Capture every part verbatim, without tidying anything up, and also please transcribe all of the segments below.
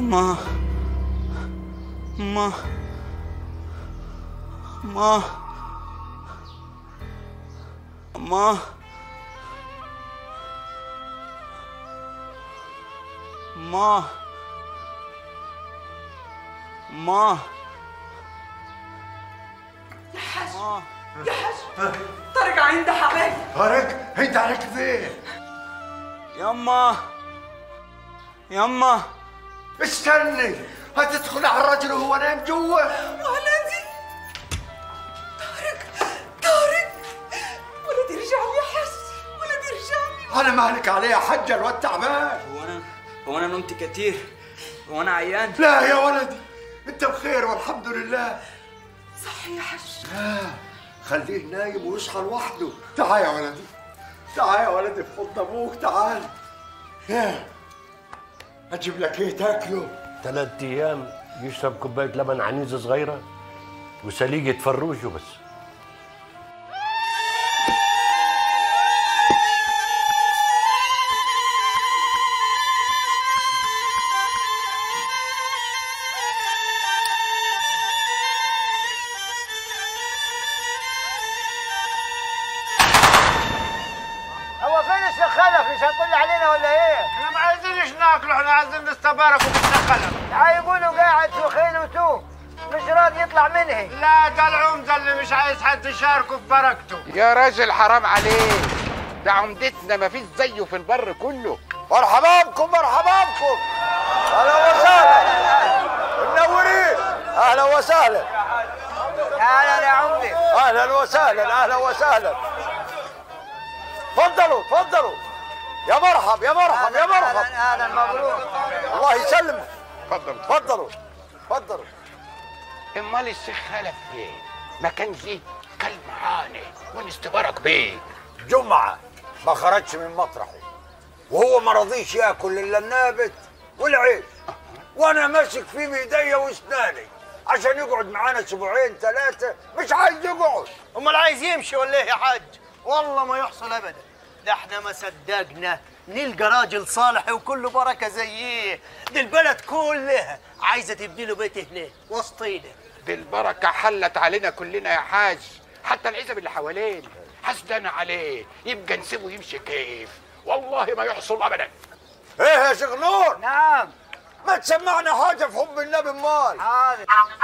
ما ما ما ما ما ما يا حاج يا حاج طارق عنده حبايبي. طارق انت عليك فين؟ يما يما استني، هتدخل على الرجل وهو نايم جوا. ولدي طارق طارق ولدي رجع لي يا حاج، ولدي رجع لي. انا مالك عليه يا حجه الواد تعبان. هو انا هو انا نمت كتير؟ هو انا عيان؟ لا يا ولدي انت بخير والحمد لله. صح يا حاج. لا خليه نايم ويصحى لوحده. تعال يا ولدي، تعال يا ولدي في حضن ابوك، تعال. يا اجيب لك ايه تاكله؟ ثلاث ايام يشرب كوبايه لبن عنيز صغيره وسليقه فروج وبس. هو فين الشيخ خلف؟ مش هتقول علينا ولا ايه؟ احنا ما عايزينش ناكل، احنا عايزين نستبارك وبالشيخ خلف. هيقولوا قاعد في خيل وتوه مش راضي يطلع منه. لا ده العمده اللي مش عايز حد يشاركه في بركته. يا راجل حرام عليك، ده عمدتنا ما فيش زيه في البر كله. مرحبا بكم مرحبا بكم، اهلا وسهلا، منورين، اهلا وسهلا. اهلا يا عمدي. اهلا وسهلا اهلا وسهلا. تفضلوا تفضلوا. يا مرحب يا مرحب يا مرحب. اهلا اهلا مبروك. الله يسلمك. اتفضل تفضلوا تفضلوا. امال الشيخ خلف فين؟ ما كان جه كل معانا ونستبارك بيه. جمعة ما خرجش من مطرحه وهو ما رضيش ياكل الا النابت والعيش، وانا ماسك فيه بايديا واسناني عشان يقعد معانا اسبوعين ثلاثة، مش عايز يقعد. امال عايز يمشي ولا ايه يا حاج؟ والله ما يحصل ابدا، ده احنا ما صدقنا نلقى راجل صالح وكله بركه زيه. دي البلد كلها عايزه تبني له بيت هناك وسطينا. دي البركه حلت علينا كلنا يا حاج، حتى العزب اللي حوالينا حسدنا عليه، يبقى نسيبه يمشي كيف؟ والله ما يحصل ابدا. ايه يا شيخ نور؟ نعم. ما تسمعنا حاجة في حب النبي امال. حاضر.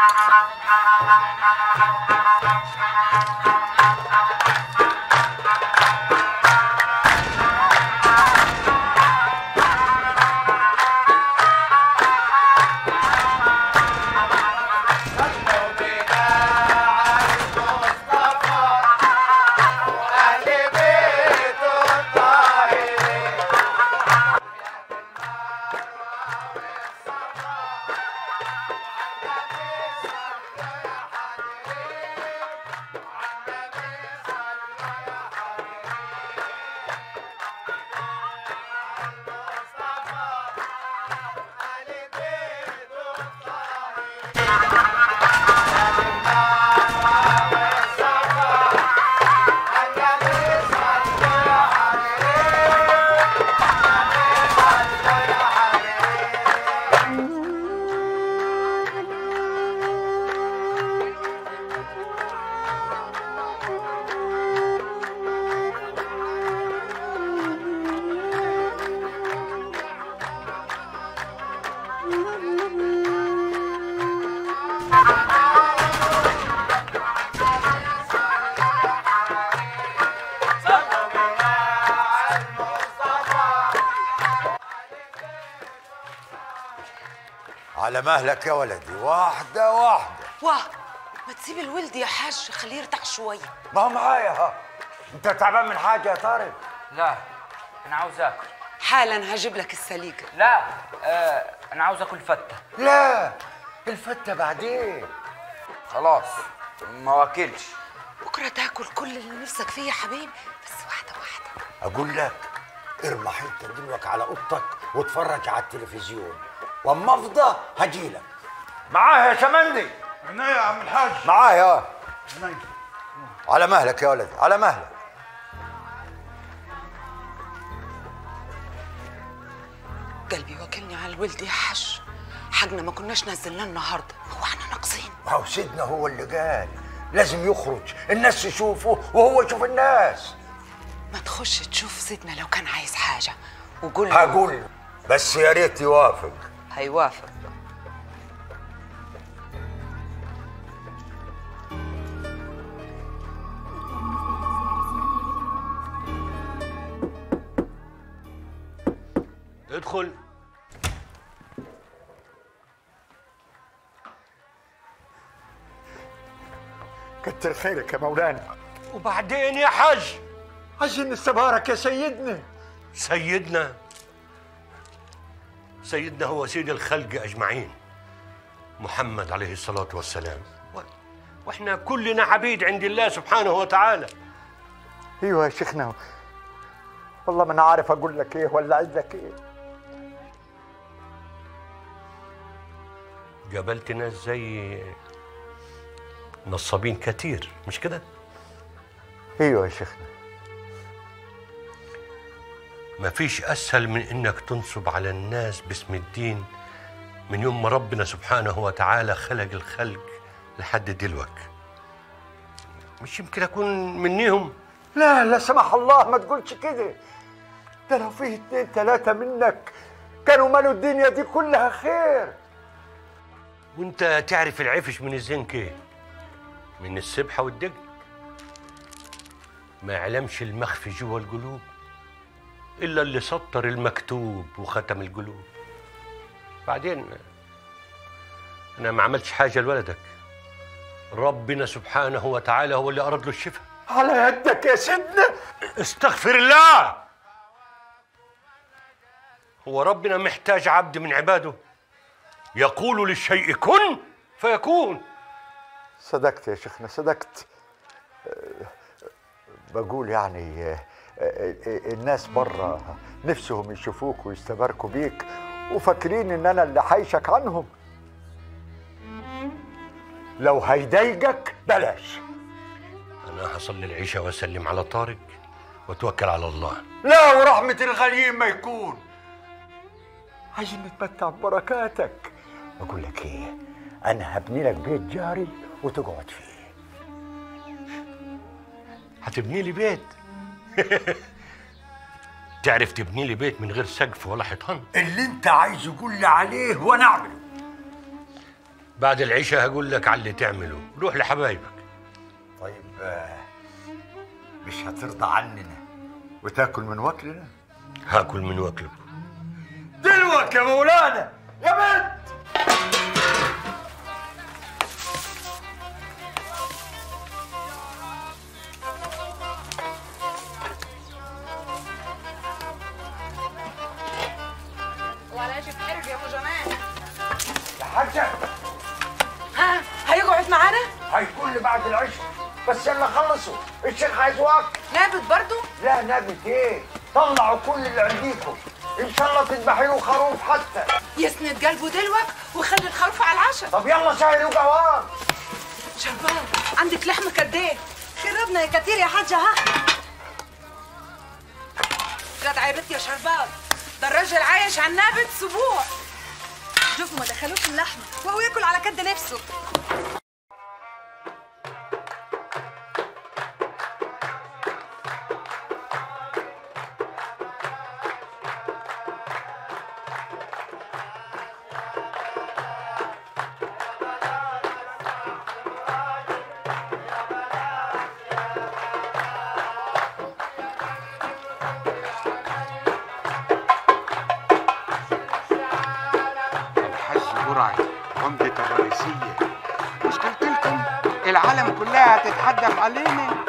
على مهلك يا ولدي، واحدة واحدة. واه ما تسيب الولد يا حاج، خليه يرتاح شويه. ما هو معايا ها. انت تعبان من حاجة يا طارق؟ لا انا عاوز اكل. حالا هجيب لك السليقه. لا آه انا عاوز اكل فته. لا الفتة بعدين. خلاص ما واكلش. بكره تاكل كل اللي نفسك فيه يا حبيبي، بس واحده واحده. اقول لك ارمى حته دلوك على اوضتك واتفرج على التلفزيون، واما افضى هجيلك. معايا يا شمندي؟ هنا يا عم الحاج. معايا. على مهلك يا ولدي، على مهلك. قلبي وكلني على الولد يا حاج، حاجنا ما كناش نزلناه النهارده، هو احنا ناقصين؟ وهو سيدنا هو اللي قال لازم يخرج الناس تشوفه وهو يشوف الناس. ما تخش تشوف سيدنا لو كان عايز حاجه وقول له. هقول له بس يا ريت يوافق. هيوافق. ادخل. كتر خيرك يا مولانا. وبعدين يا حاج؟ عايزين نستبارك يا سيدنا. سيدنا سيدنا هو سيد الخلق أجمعين، محمد عليه الصلاة والسلام، وإحنا كلنا عبيد عند الله سبحانه وتعالى. ايوه يا شيخنا، والله ما انا عارف اقول لك ايه ولا اعيد لك ايه. قابلت ناس زي نصابين كتير، مش كده؟ ايوه يا شيخنا. ما فيش أسهل من إنك تنصب على الناس باسم الدين من يوم ما ربنا سبحانه وتعالى خلق الخلق لحد دلوقتي. مش يمكن أكون منيهم؟ لا لا سمح الله ما تقولش كده، ده لو فيه اتنين تلاتة منك كانوا مالوا الدنيا دي كلها خير. وانت تعرف العفش من الزنك ايه؟ من السبحة والدجل. ما يعلمش المخفي جوا القلوب إلا اللي سطر المكتوب وختم القلوب. بعدين أنا ما عملتش حاجة لولدك، ربنا سبحانه وتعالى هو اللي أراد له الشفاء. على يدك يا سيدنا. استغفر الله. هو ربنا محتاج عبد من عباده يقول للشيء كن فيكون. صدقت يا شيخنا صدقت. بقول يعني الناس بره نفسهم يشوفوك ويستباركوا بيك وفاكرين ان انا اللي حايشك عنهم. لو هيضايقك بلاش. انا هصلي العشاء واسلم على طارق واتوكل على الله. لا ورحمة الغليم ما يكون. عايزين نتمتع ببركاتك. بقول لك ايه، انا هبني لك بيت جاري وتقعد فيه. هتبني لي بيت؟ تعرف تبني لي بيت من غير سقف ولا حيطان؟ اللي انت عايزه قول لي عليه وانا اعمله. بعد العشاء هقول لك على اللي تعمله، روح لحبايبك. طيب مش هترضى عننا وتاكل من وكلنا؟ هاكل من وكلكم دلوك يا مولانا يا بنت. وعلاش بحرج يا ابو جمال؟ يا حاجة ها هيقعد معانا؟ هيكون لي بعد العشاء، بس يلا خلصوا، الشيخ عايز وقت. نابت برضو؟ لا نابت ايه؟ طلعوا كل اللي عنديكم، ان شاء الله تذبحي له خروف حتى. يسند قلبه دلوك وخلي الخروف على العشاء. طب يلا سهلوا قوام. شربان عندك لحمه قد ايه؟ خربنا يا كتير يا حاجه. ها جدع يا بنت يا شربان، ده الراجل عايش على النابت اسبوع. شوفوا ما دخلوش اللحمه وهو ياكل على كد نفسه. عمدة الرئيسية، مش قلت لكم العالم كلها هتتحدف علينا؟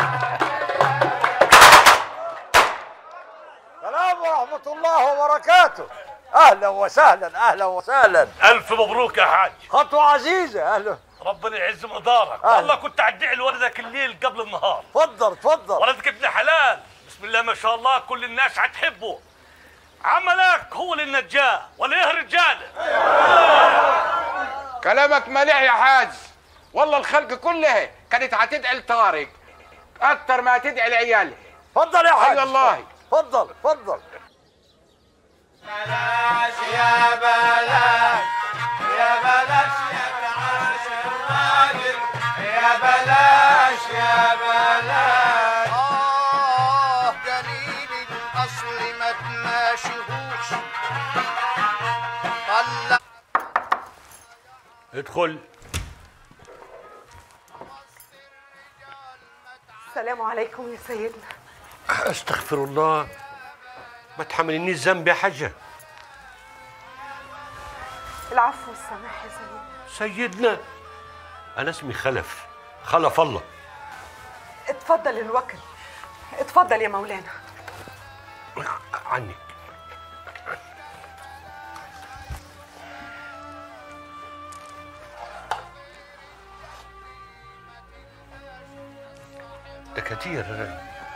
السلام ورحمة الله وبركاته. أهلا وسهلا أهلا وسهلا. ألف مبروك يا حاج. خطوة عزيزة. أهلا. ربنا يعز مقدارك. والله كنت أدعي لولدك الليل قبل النهار. تفضل تفضل. ولدك ابن حلال، بسم الله ما شاء الله، كل الناس هتحبه. عملك هو للنجاه ولا ايه رجاله؟ كلامك مليح يا حاج، والله الخلق كلها كانت هتدعي لطارق اكتر ما هتدعي لعيالها. تفضل يا حاج. اي والله. تفضل تفضل. بلاش يا بلاش بلاش يا بلاش الراجل، يا بلاش يا بلاش. آه دليل الأصل ما تماشيهوش. طلع ادخل. السلام عليكم يا سيدنا. استغفر الله، ما تحملنيش ذنب يا حاجة. العفو والسماح يا سيدنا. سيدنا أنا اسمي خلف، خلف الله. اتفضل الوكل، اتفضل يا مولانا. عنك. ده كتير.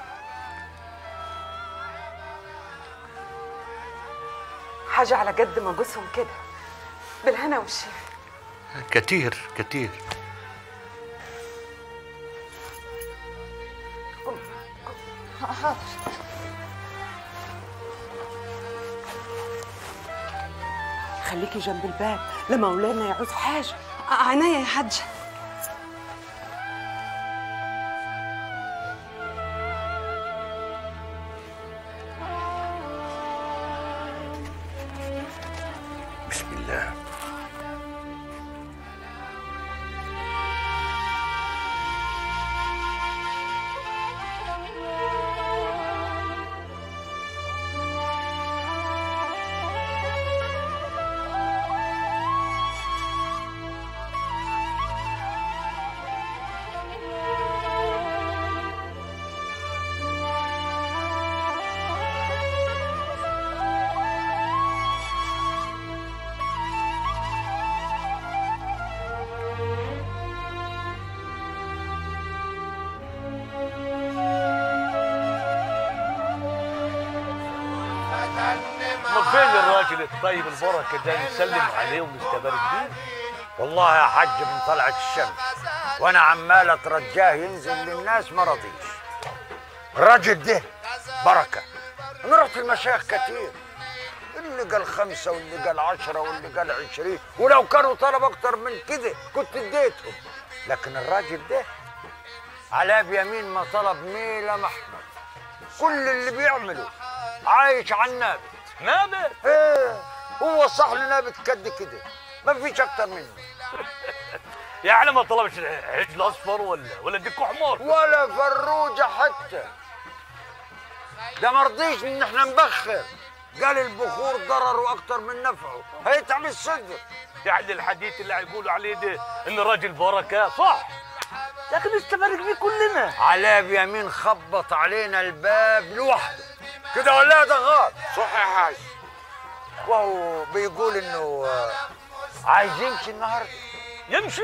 حاجة على قد ما جوزهم كده، بالهنا والشفا. كتير كتير. حاضر. خليكي جنب الباب لما مولانا يعوز حاجة. عينيا يا حاجة. بسم الله. فين الراجل الطيب البركه ده نسلم عليه ونستبارك بيه؟ والله يا حج من طلعت الشمس وانا عمال اترجاه ينزل للناس ما رضيش. الراجل ده بركه. انا رحت المشايخ كتير، اللي قال خمسه واللي قال عشره واللي قال عشرين، ولو كانوا طلب اكتر من كده كنت اديتهم، لكن الراجل ده على بيمين ما طلب ميله محمد. كل اللي بيعمله عايش على النابت. نابت؟ ايه، هو صح لي نابت قد كده، ما فيش اكتر منه. يعني ما طلبش عجل اصفر ولا ولا ديك حمار ولا فروجه حتى. ده ما رضيش ان احنا نبخر، قال البخور ضرره اكتر من نفعه، هيتعب الصدر. يعني الحديث اللي هيقولوا عليه ده ان راجل بركه صح، لكن نستبارك بيه كلنا. على بيمين خبط علينا الباب لوحده كده ولا ده غلط؟ صح يا حاج. وهو بيقول انه عايز يمشي النهارده. يمشي؟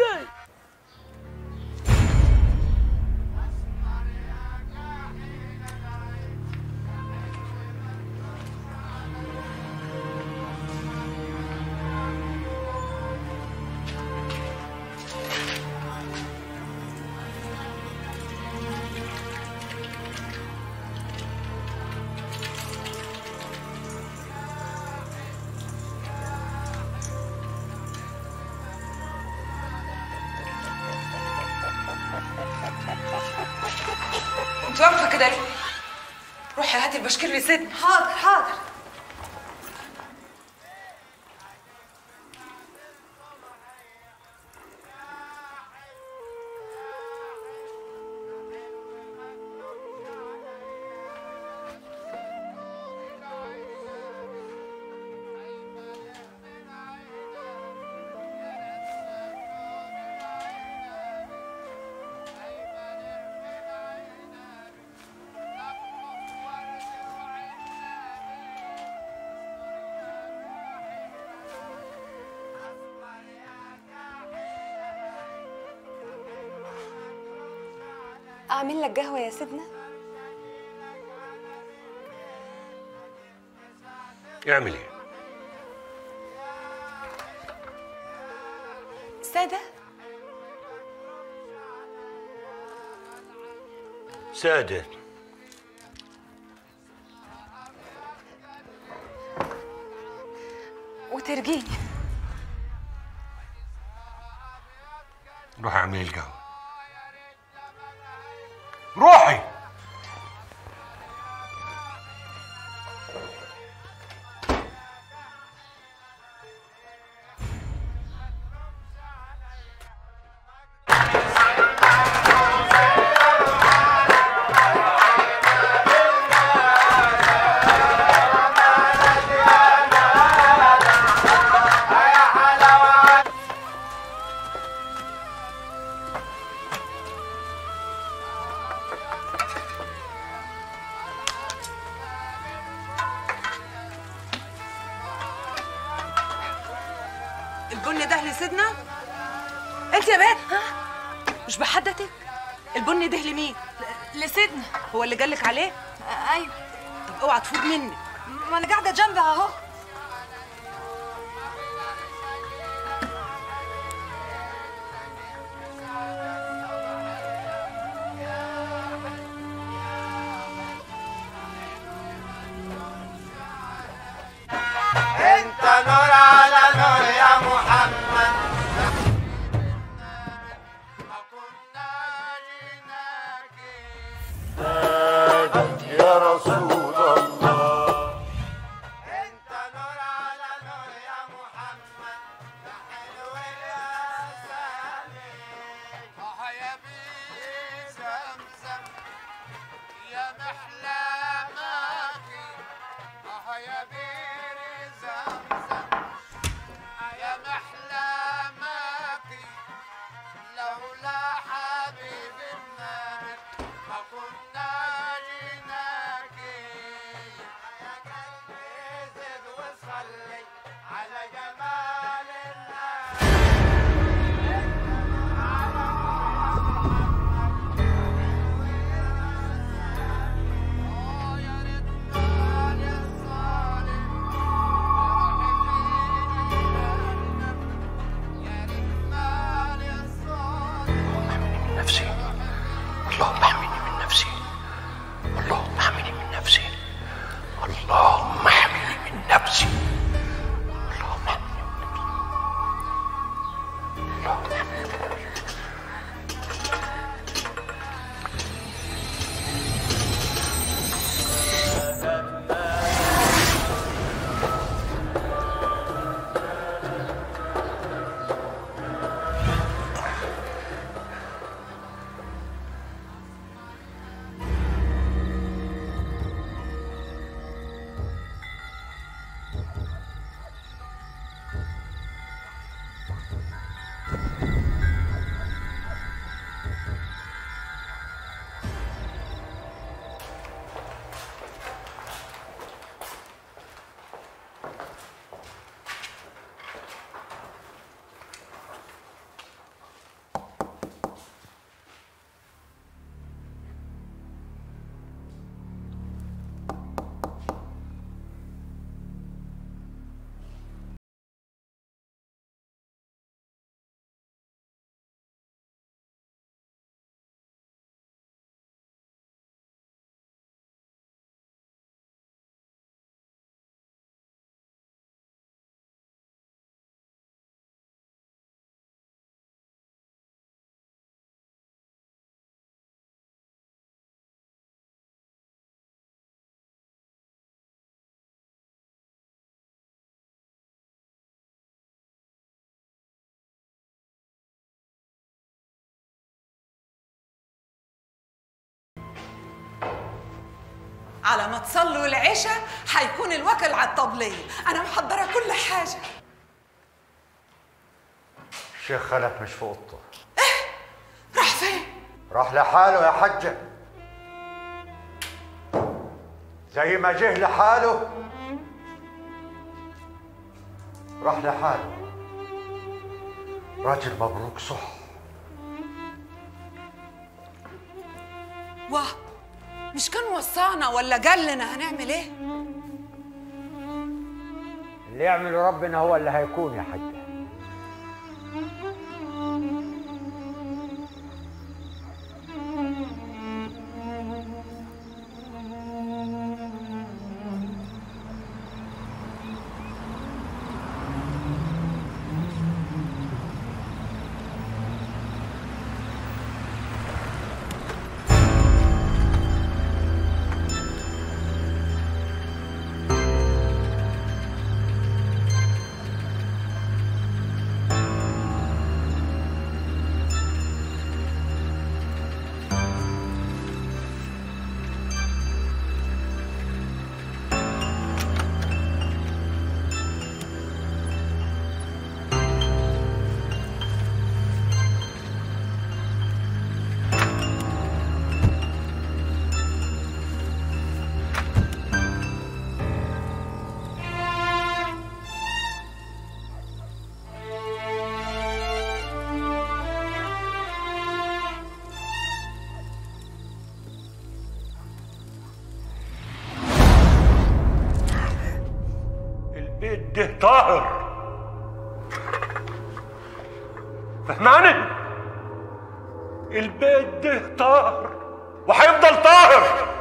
انت واقفه كده ليه؟ روحي هاتي البشكير لسيدنا. حاضر حاضر. أعمل لك قهوة يا سيدنا؟ اعمل ايه؟ سادة؟ سادة. وترجيني. روحي اعملي القهوة، روحي. البن ده لسيدنا؟ انت يا بنت مش بحدتك؟ البن ده لمين؟ لسيدنا. هو اللي جالك عليه؟ آه ايوه. طب اوعى تفوت منك. ما انا قاعده جنبي اهو. انت نور على نور يا محمد. يا رسول الله انت نور على نور يا محمد. يا حلو يا سالم. اه يا بير زمزم يا محلى ماكي. اه يا بير زمزم يا محلى ماكي. لولا حبيب النبي ما كنا جيناكي. يا قلبي زد وصلي على جمال نفسي، اللهم احميني من نفسي، اللهم احميني من نفسي، اللهم احميني من نفسي، اللهم احميني من نفسي، اللهم احميني من نفسي. على ما تصلوا العشاء هيكون الوكل على الطبلية. أنا محضرة كل حاجة. الشيخ خلف مش في اوضته. إيه؟ راح فين؟ راح لحاله يا حجة، زي ما جه لحاله راح لحاله. راجل مبروك صح. واه، مش كان وصانا ولا قال لنا هنعمل ايه؟ اللي يعمله ربنا هو اللي هيكون يا حجة. ده طاهر. فهماني؟ البيت ده طاهر وهيفضل طاهر.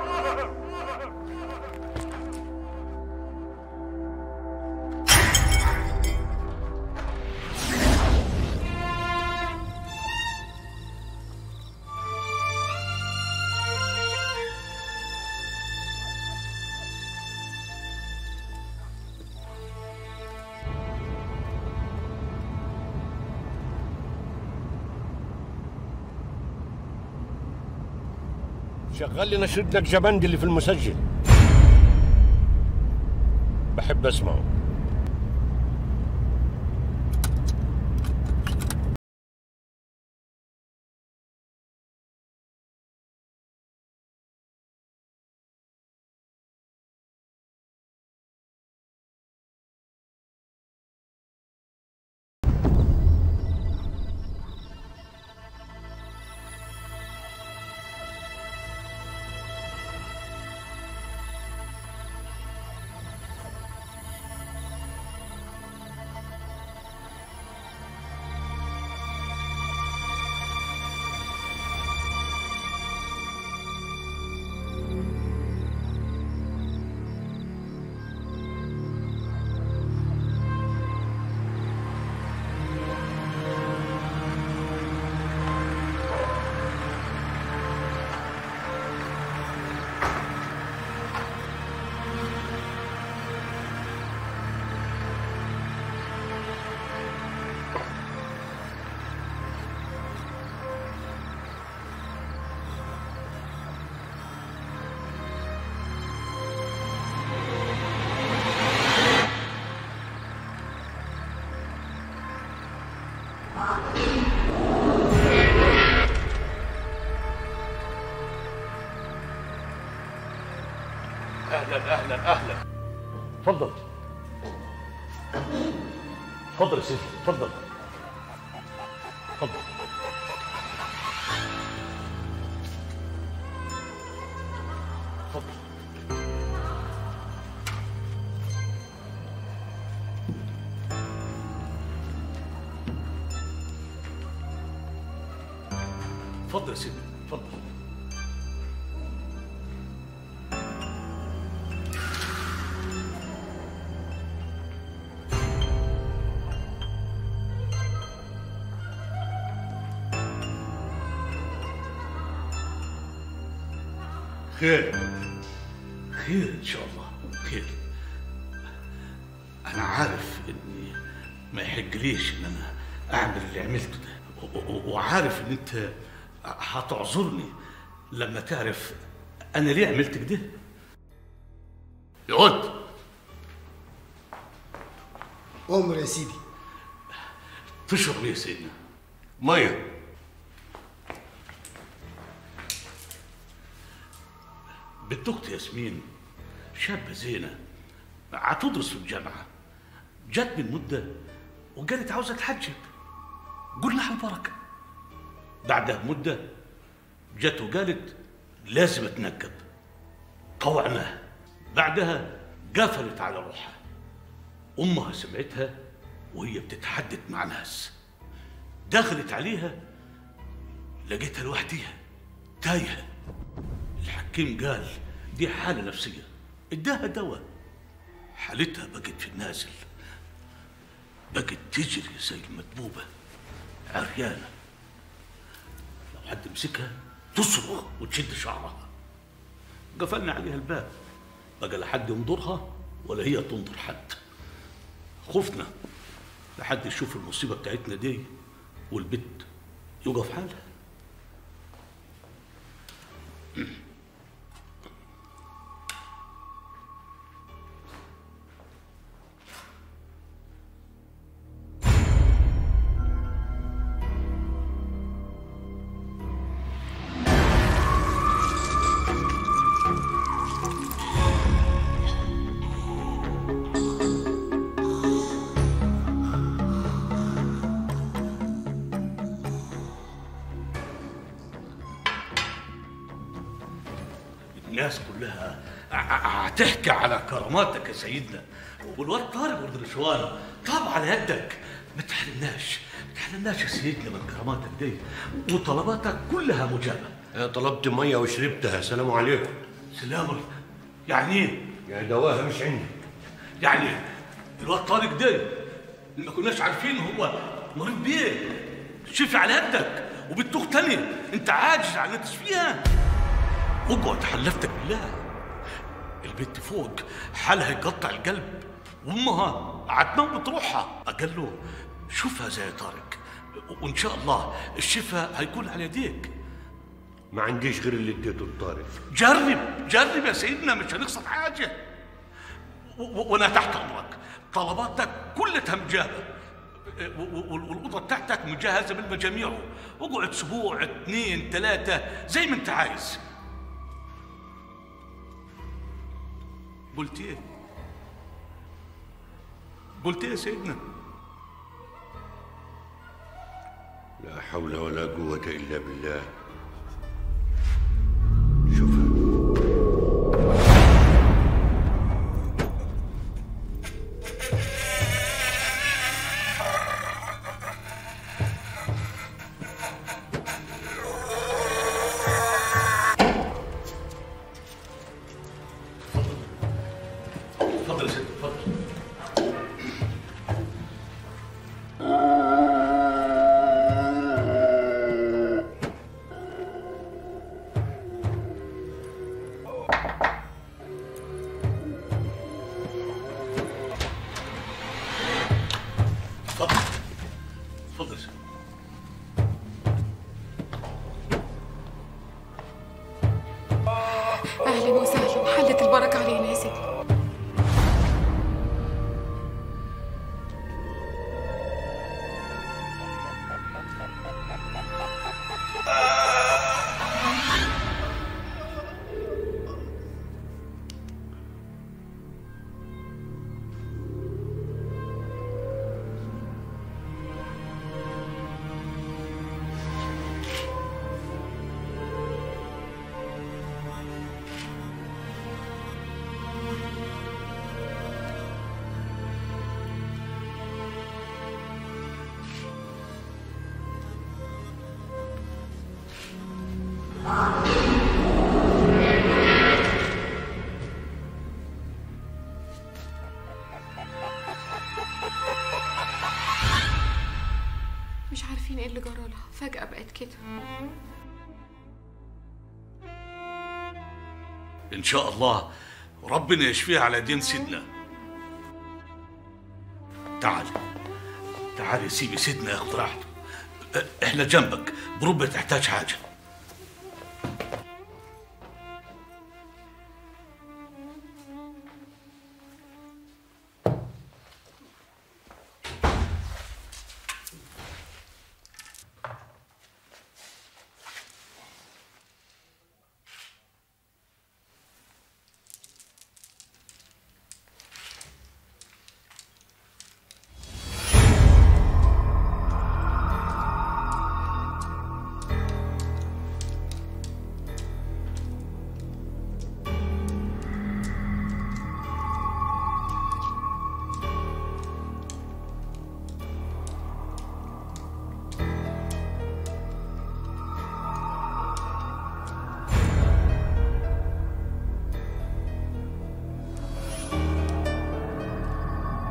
شغل لي نشيد لك جبندي اللي في المسجل، بحب اسمعه. اهلا اهلا اهلا. اتفضل اتفضل يا سيدي، اتفضل اتفضل. اتفضل. اتفضل يا سيدي، اتفضل. خير خير ان شاء الله خير. انا عارف اني ما يحقليش ان انا اعمل اللي عملته ده، وعارف ان انت هتعذرني لما تعرف انا ليه عملت كده. يقعد. امر يا سيدي. تشرب ايه يا سيدنا؟ ميه. بنت اختي ياسمين شابه زينه هتدرس في الجامعه، جت من مده وقالت عاوزه تحجب، قول لها البركه. بعدها بمده جت وقالت لازم اتنقب، طوعناها. بعدها قفلت على روحها. امها سمعتها وهي بتتحدث مع ناس، دخلت عليها لقيتها لوحديها تايهه. الحكيم قال دي حالة نفسية، اداها دواء، حالتها بقت في النازل، بقت تجري زي المدبوبة عريانة، لو حد مسكها تصرخ وتشد شعرها. قفلنا عليها الباب، بقى لا حد ينظرها ولا هي تنظر حد. خفنا لحد يشوف المصيبة بتاعتنا دي والبت يقف حالها. الناس كلها هتحكي على كراماتك يا سيدنا، والواد طارق ولد رشوان طاب على يدك. ما تحرمناش ما تحرمناش يا سيدنا من كراماتك دي، وطلباتك كلها مجابه. طلبت ميه وشربتها. سلام عليكم. سلام. يعني ايه؟ يعني دواها مش عندي. يعني الواد طارق ده ما كناش عارفين هو مريض بيه، شفي على يدك وبتوخ تاني انت عاجز عن انك تشفيها. اقعد حلفتك بالله، البنت فوق حالها يقطع القلب، وامها هتموت روحها. قال له شوفها زي طارق، وان شاء الله الشفاء هيكون على يديك. ما عنديش غير اللي اديته لطارق. جرب جرب يا سيدنا، مش هنخسر حاجه، وانا تحت امرك. طلباتك كلها مجابه، والاوضه بتاعتك مجهزه بالمجاميع. اقعد اسبوع اثنين ثلاثه زي ما انت عايز. قلت ايه؟ قلت ايه يا سيدنا؟ لا حول ولا قوة إلا بالله. اتفضل يا سيدي اتفضل. أهلا وسهلا، حلت البركة علينا يا سيدي. مش عارفين ايه اللي جرالها، فجأة بقت كده. ان شاء الله ربنا يشفيها على دين سيدنا. تعال تعال يا سيدي، سيدنا ياخد راحته، احنا جنبك بربع تحتاج حاجه.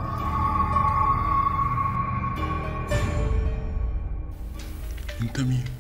انت مين؟